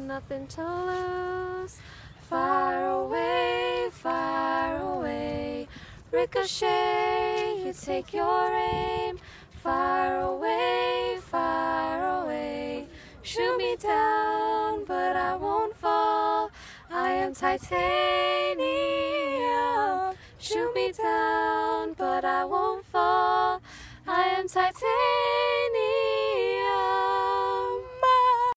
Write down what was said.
nothing to lose. Far away, far away. Ricochet, you take your aim. Far away, far away. Shoot me down, but I won't fall. I am titanium. Shoot me down, but I won't fall. I am titanium.